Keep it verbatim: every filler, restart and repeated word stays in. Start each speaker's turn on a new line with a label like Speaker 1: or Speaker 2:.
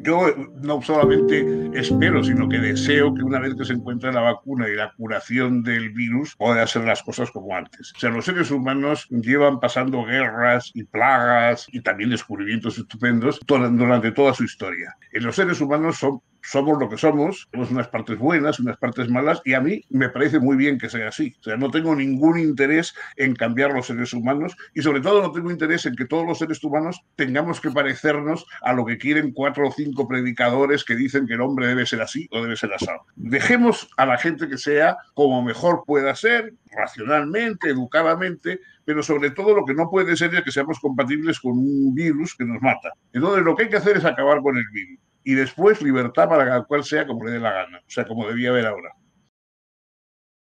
Speaker 1: Yo no solamente espero, sino que deseo que una vez que se encuentre la vacuna y la curación del virus, pueda hacer las cosas como antes. O sea, los seres humanos llevan pasando guerras y plagas y también descubrimientos estupendos durante toda su historia. Y los seres humanos son somos lo que somos, tenemos unas partes buenas, unas partes malas, y a mí me parece muy bien que sea así. O sea, no tengo ningún interés en cambiar los seres humanos y sobre todo no tengo interés en que todos los seres humanos tengamos que parecernos a lo que quieren cuatro o cinco predicadores que dicen que el hombre debe ser así o debe ser asado. Dejemos a la gente que sea como mejor pueda ser, racionalmente, educadamente, pero sobre todo lo que no puede ser es que seamos compatibles con un virus que nos mata. Entonces lo que hay que hacer es acabar con el virus y después libertad para cada cual sea como le dé la gana, o sea, como debía haber ahora.